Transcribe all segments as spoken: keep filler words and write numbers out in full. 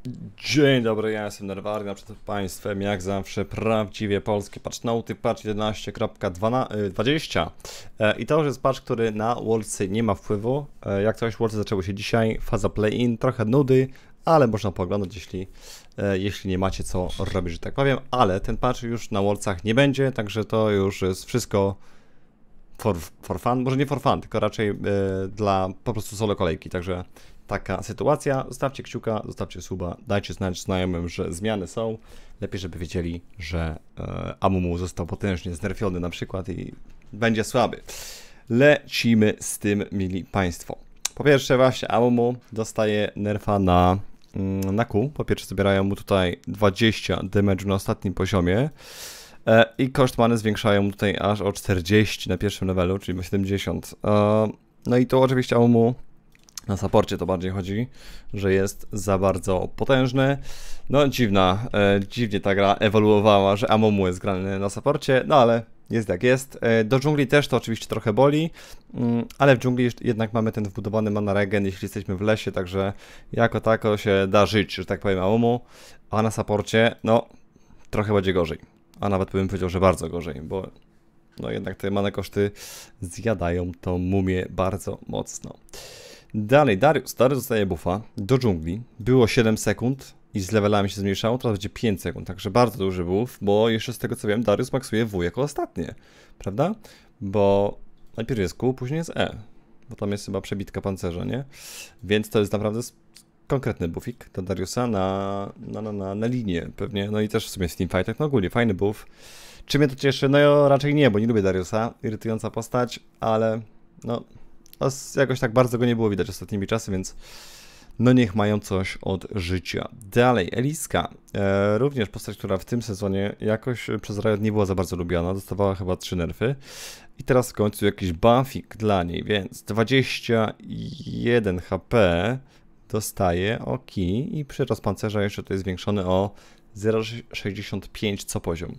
Dzień dobry, ja jestem Nerwarny, przed Państwem jak zawsze prawdziwie polskie patchnoty, patch jedenaście kropka dwadzieścia e, i to już jest patch, który na Worldsy nie ma wpływu. E, jak coś, Worldsy zaczęły się dzisiaj, faza play-in, trochę nudy, ale można pooglądać, jeśli, e, jeśli nie macie co robić, że tak powiem, ale ten patch już na Worldsach nie będzie, także to już jest wszystko for, for fun, może nie for fun, tylko raczej e, dla po prostu solo kolejki, także taka sytuacja. Zostawcie kciuka, zostawcie suba, dajcie znać znajomym, że zmiany są. Lepiej, żeby wiedzieli, że e, Amumu został potężnie znerfiony na przykład i będzie słaby. Lecimy z tym, mili Państwo. Po pierwsze właśnie Amumu dostaje nerfa na, mm, na Q. Po pierwsze zabierają mu tutaj dwadzieścia damage na ostatnim poziomie. E, I koszt many zwiększają mu tutaj aż o czterdzieści na pierwszym levelu, czyli o siedemdziesiąt. E, no i tu oczywiście Amumu na supporcie to bardziej chodzi, że jest za bardzo potężny. No dziwna, e, dziwnie ta gra ewoluowała, że Amumu jest grany na supporcie, no ale jest jak jest. E, do dżungli też to oczywiście trochę boli, mm, ale w dżungli jednak mamy ten wbudowany mana regen, jeśli jesteśmy w lesie, także jako tako się da żyć, że tak powiem Amumu, a na supporcie no trochę będzie gorzej, a nawet bym powiedział, że bardzo gorzej, bo no jednak te mana koszty zjadają tą mumię bardzo mocno. Dalej, Darius. Darius dostaje buffa do dżungli. Było siedem sekund i z levelami się zmniejszało, teraz będzie pięć sekund, także bardzo duży buff, bo jeszcze z tego co wiem, Darius maksuje W jako ostatnie, prawda? Bo najpierw jest Q, później jest E, bo tam jest chyba przebitka pancerza, nie? Więc to jest naprawdę konkretny buffik do Dariusa na, na, na, na, na linię pewnie, no i też w sumie w teamfightach, no ogólnie fajny buff. Czy mnie to cieszy? No ja raczej nie, bo nie lubię Dariusa, irytująca postać, ale no... jakoś tak bardzo go nie było widać ostatnimi czasy, więc no niech mają coś od życia. Dalej, Eliska. E, również postać, która w tym sezonie jakoś przez Riot nie była za bardzo lubiana. Dostawała chyba trzy nerfy. I teraz w końcu jakiś buffik dla niej, więc dwadzieścia jeden H P dostaje o kij i przyrost pancerza jeszcze to jest zwiększony o zero przecinek sześćdziesiąt pięć co poziom.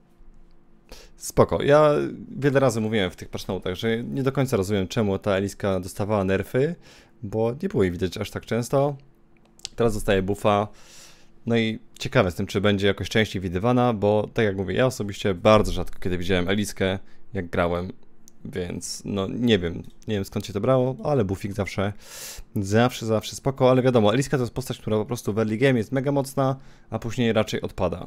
Spoko. Ja wiele razy mówiłem w tych patchnotach, że nie do końca rozumiem, czemu ta Eliska dostawała nerfy, bo nie było jej widać aż tak często. Teraz dostaje buffa. No i ciekawe jestem, czy będzie jakoś częściej widywana, bo tak jak mówię, ja osobiście bardzo rzadko kiedy widziałem Eliskę, jak grałem, więc no nie wiem, nie wiem skąd się to brało, ale buffik zawsze, zawsze, zawsze spoko, ale wiadomo, Eliska to jest postać, która po prostu w early game jest mega mocna, a później raczej odpada.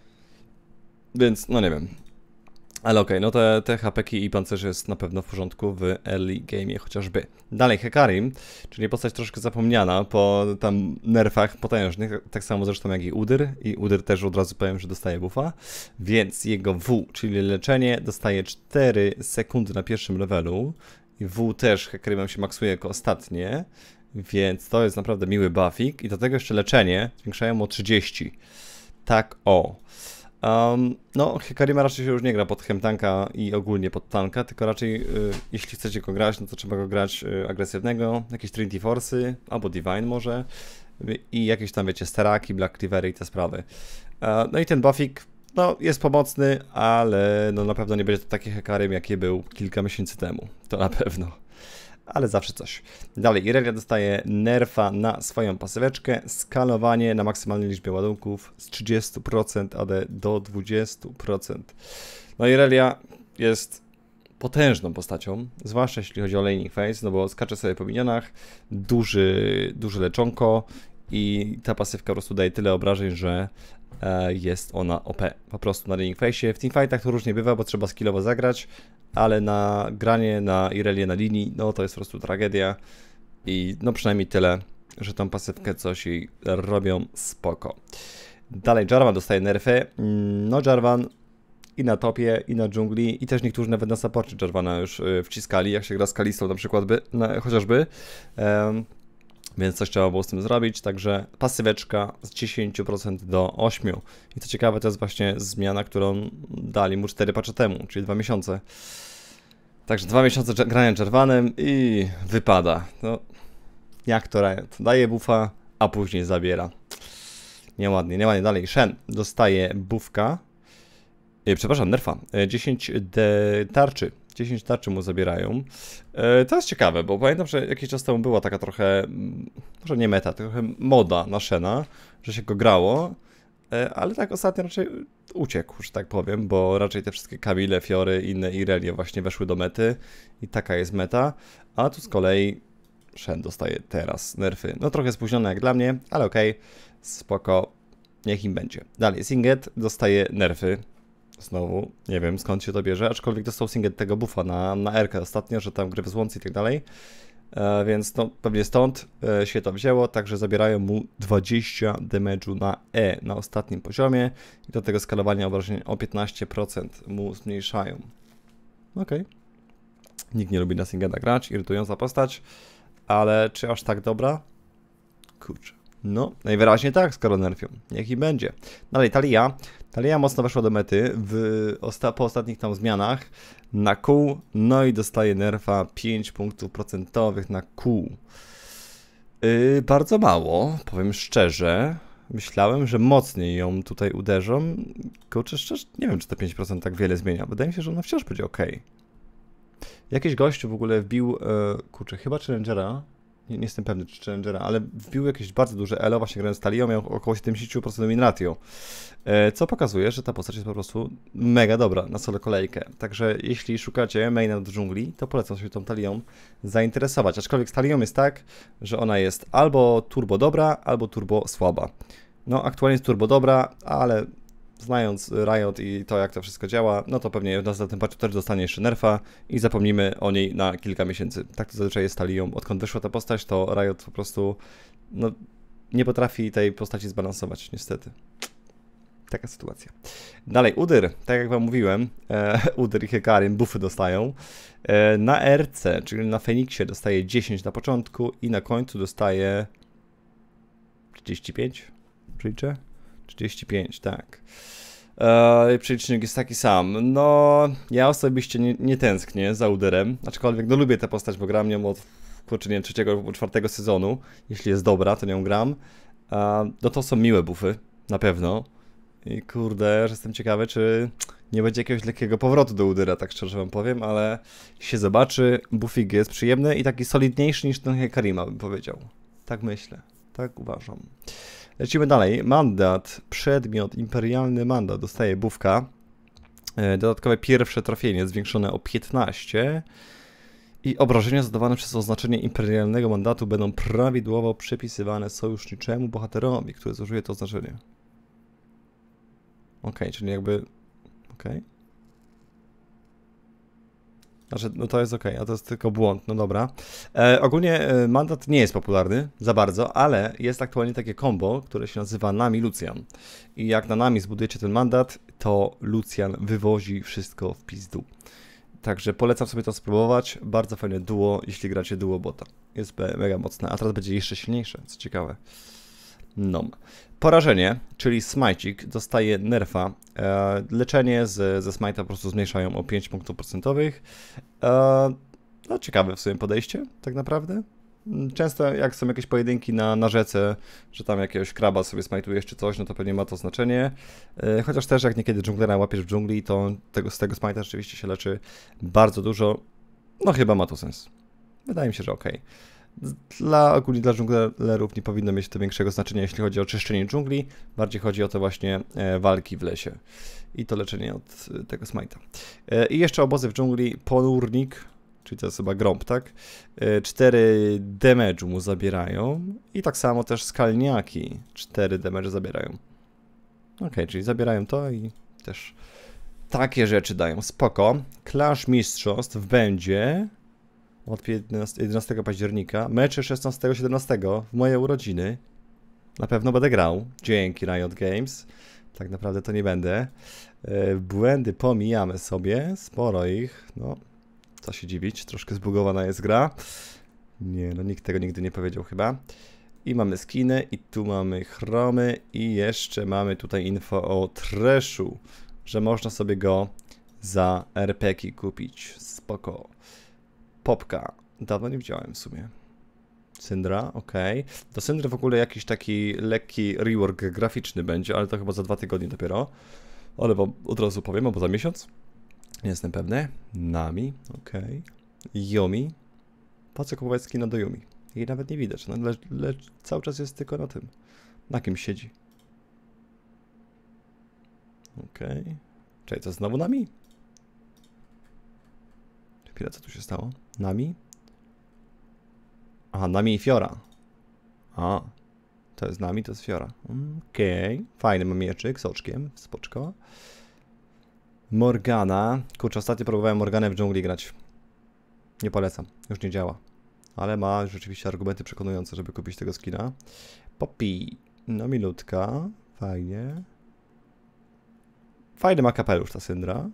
Więc no nie wiem. Ale okej, okay, no te, te H P ki i pancerze jest na pewno w porządku w early game'ie chociażby. Dalej Hecarim, czyli postać troszkę zapomniana po tam nerfach potężnych, tak samo zresztą jak i Udyr. I Udyr też od razu powiem, że dostaje buffa. Więc jego W, czyli leczenie, dostaje cztery sekundy na pierwszym levelu. I W też Hecarimem się maksuje jako ostatnie. Więc to jest naprawdę miły buffik. I do tego jeszcze leczenie zwiększają o trzydzieści. Tak o. Um, no, Hecarima raczej się już nie gra pod chemtanka i ogólnie pod tanka, tylko raczej y, jeśli chcecie go grać, no to trzeba go grać y, agresywnego, jakieś Trinity Force'y, albo Divine może y, i jakieś tam wiecie Steraki, Black Cleavery i te sprawy. Uh, no i ten buffik, no jest pomocny, ale no na pewno nie będzie to taki Hecarim, jaki był kilka miesięcy temu, to na pewno. Ale zawsze coś. Dalej, Irelia dostaje nerfa na swoją pasyweczkę, skalowanie na maksymalnej liczbie ładunków z trzydziestu procent A D do dwudziestu procent. No Irelia jest potężną postacią, zwłaszcza jeśli chodzi o laning phase, no bo skacze sobie po minionach, duży, duże leczonko i ta pasywka po prostu daje tyle obrażeń, że e, jest ona O P. Po prostu na laning phase. W teamfightach to różnie bywa, bo trzeba skillowo zagrać, ale na granie na Irelię na linii, no to jest po prostu tragedia i no przynajmniej tyle, że tą pasywkę coś jej robią spoko. Dalej Jarvan dostaje nerfy, no Jarvan i na topie, i na dżungli, i też niektórzy nawet na supporcie Jarvana już y, wciskali, jak się gra z Kalistą na przykład, by, na, chociażby. Um, Więc coś trzeba było z tym zrobić, także pasyweczka z dziesięciu procent do ośmiu procent. I co ciekawe, to jest właśnie zmiana, którą dali mu cztery patche temu, czyli dwa miesiące. Także dwa miesiące grania Jarvanem i wypada. No, jak to Riot? Daje buffa, a później zabiera. Nieładnie, nieładnie. Dalej Shen dostaje buffka. Przepraszam, nerfa. dziesięć tarczy dziesięć tarczy mu zabierają. E, to jest ciekawe, bo pamiętam, że jakiś czas temu była taka trochę, może nie meta, trochę moda na Shena, że się go grało, e, ale tak ostatnio raczej uciekł, że tak powiem, bo raczej te wszystkie Kamile, Fiory, inne Irelie właśnie weszły do mety i taka jest meta, a tu z kolei Shen dostaje teraz nerfy. No trochę spóźnione jak dla mnie, ale okej, okay, spoko, niech im będzie. Dalej, Singed dostaje nerfy. Znowu, nie wiem skąd się to bierze, aczkolwiek dostał Singed tego buffa na, na R-kę ostatnio, że tam gry w złący i tak dalej. E, więc no, pewnie stąd e, się to wzięło, także zabierają mu dwadzieścia damage'u na E na ostatnim poziomie i do tego skalowania obrażeń o piętnaście procent mu zmniejszają. Okej. Okay. Nikt nie lubi na Singeda grać, irytująca postać, ale czy aż tak dobra? Kurczę. No, najwyraźniej tak, skoro nerfią. Niech i będzie. Dalej, Talia. Talia mocno weszła do mety w osta po ostatnich tam zmianach na Q, no i dostaje nerfa pięć punktów procentowych na Q. Yy, bardzo mało, powiem szczerze. Myślałem, że mocniej ją tutaj uderzą. Kurczę, szczerze, nie wiem, czy te pięć procent tak wiele zmienia. Wydaje mi się, że ona wciąż będzie ok. Jakiś gościu w ogóle wbił, yy, kurczę, chyba Challengera. Nie, nie jestem pewny, czy Challengera, ale wbił jakieś bardzo duże elo, właśnie grając z Talią, miał około siedemdziesiąt procent win ratio, e, co pokazuje, że ta postać jest po prostu mega dobra na solo kolejkę. Także jeśli szukacie maina do dżungli, to polecam się tą Talią zainteresować. Aczkolwiek z Talią jest tak, że ona jest albo turbo dobra, albo turbo słaba. No aktualnie jest turbo dobra, ale znając Riot i to, jak to wszystko działa, no to pewnie w następnym patchu też dostanie jeszcze nerfa i zapomnimy o niej na kilka miesięcy. Tak to zazwyczaj jest z Talią. Odkąd wyszła ta postać, to Riot po prostu no, nie potrafi tej postaci zbalansować, niestety. Taka sytuacja. Dalej, Udyr. Tak jak wam mówiłem, e, Udyr i Hecarim buffy dostają. E, na R C, czyli na Feniksie dostaje dziesięć na początku i na końcu dostaje trzydzieści pięć. Liczę? trzydzieści pięć, tak. Eee, przelicznik jest taki sam. No, ja osobiście nie, nie tęsknię za Udyrem, aczkolwiek no lubię tę postać, bo gram nią od kurczę, nie wiem, trzeciego albo czwartego sezonu. Jeśli jest dobra, to nią gram. Eee, no to są miłe buffy, na pewno. I kurde, że jestem ciekawy, czy nie będzie jakiegoś lekkiego powrotu do Udyra, tak szczerze wam powiem, ale się zobaczy. Buffik jest przyjemny i taki solidniejszy niż ten Hecarima, bym powiedział. Tak myślę, tak uważam. Lecimy dalej. Mandat, przedmiot, imperialny mandat. Dostaje buffka. Dodatkowe pierwsze trafienie zwiększone o piętnaście. I obrażenia zadawane przez oznaczenie imperialnego mandatu będą prawidłowo przypisywane sojuszniczemu bohaterowi, który zużyje to oznaczenie. Ok, czyli jakby... Ok. Znaczy, no to jest ok, a to jest tylko błąd, no dobra. E, ogólnie e, mandat nie jest popularny za bardzo, ale jest aktualnie takie combo, które się nazywa Nami Lucian. I jak na Nami zbudujecie ten mandat, to Lucian wywozi wszystko w pizdu. Także polecam sobie to spróbować. Bardzo fajne duo, jeśli gracie duo bota. Jest mega mocne, a teraz będzie jeszcze silniejsze, co ciekawe. No. Porażenie, czyli smajcik, dostaje nerfa. E, leczenie z, ze smajta po prostu zmniejszają o pięć punktów procentowych. E, no ciekawe w sumie podejście, tak naprawdę. Często jak są jakieś pojedynki na, na rzece, że tam jakiegoś kraba sobie smajtujesz czy coś, no to pewnie ma to znaczenie. E, chociaż też jak niekiedy dżunglera łapiesz w dżungli, to tego, z tego smajta rzeczywiście się leczy bardzo dużo. No chyba ma to sens. Wydaje mi się, że okej. Dla, ogólnie dla dżunglerów nie powinno mieć to większego znaczenia, jeśli chodzi o czyszczenie dżungli. Bardziej chodzi o te właśnie e, walki w lesie i to leczenie od e, tego smajta. E, I jeszcze obozy w dżungli, ponurnik, czyli to jest chyba grąb, tak? E, cztery damage'u mu zabierają i tak samo też skalniaki cztery damage'u zabierają. Ok, czyli zabierają to i też takie rzeczy dają. Spoko. Clash Mistrzostw będzie... od jedenastego października, mecze szesnastego siedemnastego w moje urodziny. Na pewno będę grał, dzięki Riot Games. Tak naprawdę to nie będę. Błędy pomijamy sobie, sporo ich. No, co się dziwić, troszkę zbugowana jest gra. Nie, no nikt tego nigdy nie powiedział chyba. I mamy skiny, i tu mamy chromy, i jeszcze mamy tutaj info o Thrashu, że można sobie go za er pe gie kupić. Spoko. Popka. Dawno nie widziałem w sumie. Syndra, ok. Do Syndry w ogóle jakiś taki lekki rework graficzny będzie, ale to chyba za dwa tygodnie dopiero. Ale wam od razu powiem, albo za miesiąc. Nie jestem pewny. Nami, okej. Okay. Yumi. Po co kupować skina do Yumi? Jej nawet nie widać, no, lecz le cały czas jest tylko na tym. Na kim siedzi. Okej. Okay. Czyli to znowu Nami? Chwila, co tu się stało? Nami? Aha, Nami i Fiora. A, to jest Nami, to jest Fiora. Okej. Okay. Fajny ma mieczyk z oczkiem, spoczko. Morgana. Kurczę, ostatnio próbowałem Morganę w dżungli grać. Nie polecam, już nie działa. Ale ma rzeczywiście argumenty przekonujące, żeby kupić tego skina. Poppy. No minutka. Fajnie. Fajny ma kapelusz ta Syndra.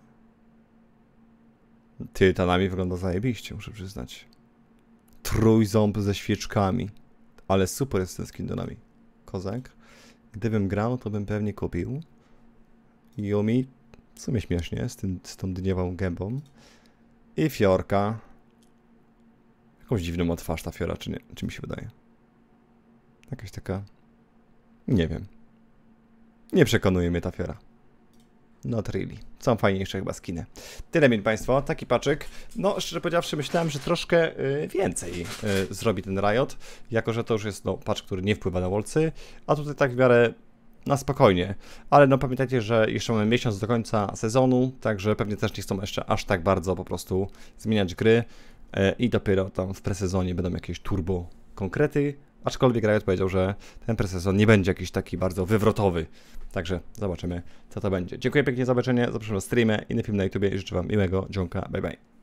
Ty, ta Nami wygląda zajebiście, muszę przyznać. Trójząb ze świeczkami. Ale super jest ten skin do Nami. Kozak. Gdybym grał, to bym pewnie kupił. Yumi. W sumie śmiesznie, z, tym, z tą dniewą gębą. I Fiorka. Jakąś dziwną ma twarz ta Fiora, czy nie? Czy mi się wydaje? Jakaś taka... Nie wiem. Nie przekonuje mnie ta Fiora. Not really. Są fajniejsze chyba skiny. Tyle, mieli Państwo. Taki paczek. No, szczerze powiedziawszy, myślałem, że troszkę y, więcej y, zrobi ten Riot, jako że to już jest no, patch, który nie wpływa na wolcy, a tutaj tak w miarę na spokojnie. Ale no pamiętajcie, że jeszcze mamy miesiąc do końca sezonu, także pewnie też nie chcą jeszcze aż tak bardzo po prostu zmieniać gry y, i dopiero tam w presezonie będą jakieś turbo konkrety. Aczkolwiek Riot powiedział, że ten presezon nie będzie jakiś taki bardzo wywrotowy. Także zobaczymy, co to będzie. Dziękuję pięknie za zobaczenie, zapraszam na streamy, inny film na YouTubie i życzę Wam miłego dzionka. Bye bye.